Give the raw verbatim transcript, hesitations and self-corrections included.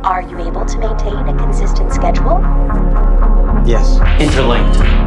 Are you able to maintain a consistent schedule? Yes. Interlinked.